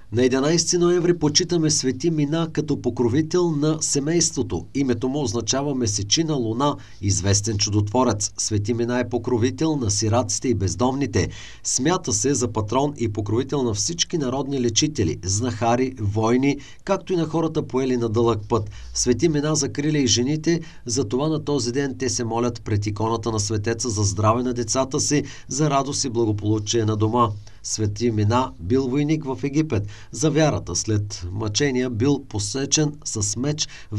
На 11 ноември почитаме Свети Мина като покровител на семейството. Името му означава месечина луна, известен чудотворец. Свети Мина е покровител на сираците и бездомните. Смята се за патрон и покровител на всички народни лечители, знахари, войни, както и на хората поели на дълъг път. Свети Мина закриля и жените, затова на този ден те се молят пред иконата на светеца за здраве на децата си, за радост и благополучие на дома. Свети Мина бил войник в Египет. За вярата след мъчения бил посечен с меч в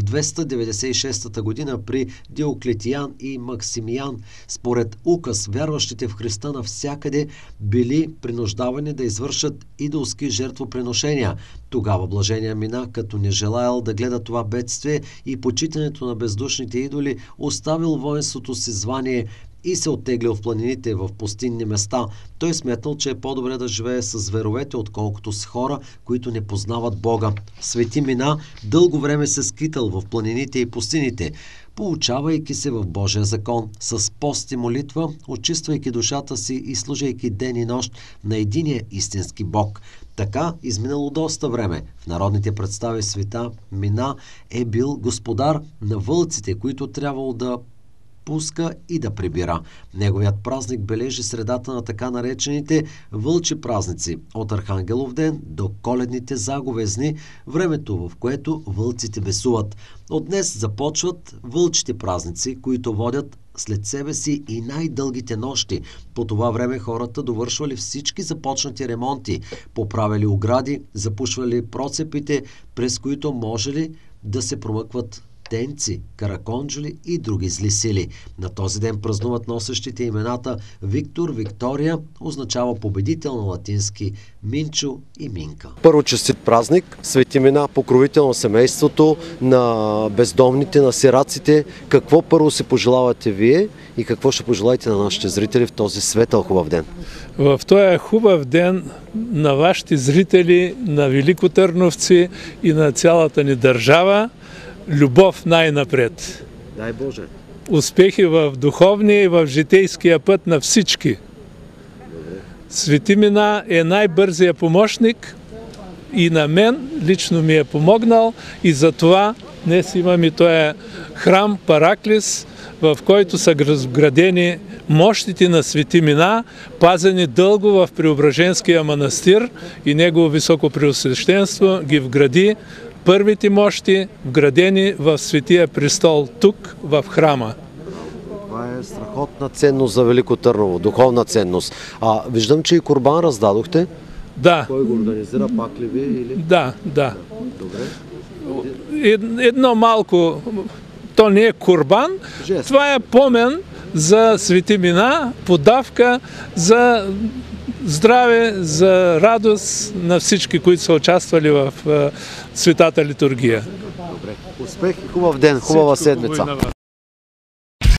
296 година при Диоклетиян и Максимиян. Според указ, вярващите в Христа навсякъде били принуждавани да извършат идолски жертвоприношения. Тогава блажения Мина, като не желаял да гледа това бедствие и почитането на бездушните идоли, оставил воинството си звание и се оттеглил в планините, в пустинни места. Той смятал, че е по-добре да живее с зверовете, отколкото с хора, които не познават Бога. Свети Мина дълго време се скитал в планините и пустините, получавайки се в Божия закон, с пост и молитва, очиствайки душата си и служайки ден и нощ на единия истински Бог. Така изминало доста време. В народните представи Света Мина е бил господар на вълците, които трябвало да пуска и да прибира. Неговият празник бележи средата на така наречените вълчи празници, от Архангелов ден до коледните заговезни, времето в което вълците бесуват. От днес започват вълчите празници, които водят след себе си и най-дългите нощи. По това време хората довършвали всички започнати ремонти, поправили огради, запушвали процепите, през които можели да се промъкват тенци, караконджули и други зли сили. На този ден празнуват носещите имената Виктор, Виктория, означава победител на латински, Минчо и Минка. Първо честит празник, Свети Мина, покровител на семейството, на бездомните, на сираците. Какво първо се пожелавате вие и какво ще пожелаете на нашите зрители в този светъл хубав ден? В този хубав ден на вашите зрители, на великотърновци и на цялата ни държава, любов най-напред. Дай Боже! Успехи в духовния и в житейския път на всички. Свети Мина е най-бързия помощник и на мен лично ми е помогнал и затова днес имаме този храм Параклис, в който са градени мощите на Свети Мина, пазени дълго в Преображенския манастир и негово високопреосвещенство ги вгради първите мощи, вградени в Светия престол, тук в храма. Това е страхотна ценност за Велико Търново, духовна ценност. Виждам, че и курбан раздадохте. Да. Кой го организира, пак ли ви? Или? Да. Добре. Едно малко, то не е курбан, жест. Това е помен за Свети Мина, подавка за здраве, за радост на всички, които са участвали в Светата литургия. Добре. Успех и хубав ден, хубава седмица.